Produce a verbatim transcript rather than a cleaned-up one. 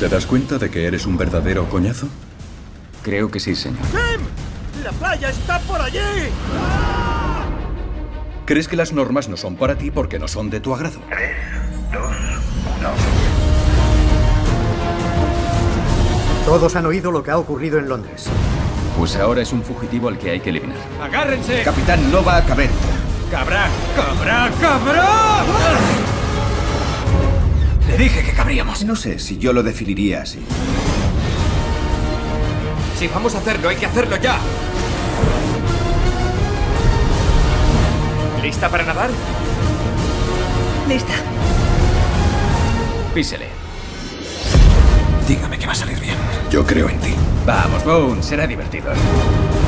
¿Te das cuenta de que eres un verdadero coñazo? Creo que sí, señor. ¡Tim! ¡La playa está por allí! ¿Crees que las normas no son para ti porque no son de tu agrado? tres, dos, uno. Todos han oído lo que ha ocurrido en Londres. Pues ahora es un fugitivo al que hay que eliminar. ¡Agárrense! Capitán, no va a caber. ¡Cabra! ¡Cabra! ¡Cabra! Le dije que cabríamos. No sé si yo lo definiría así. Si vamos a hacerlo, hay que hacerlo ya. ¿Lista para nadar? Lista. Písele. Dígame que va a salir bien. Yo creo en ti. Vamos, Boone, será divertido.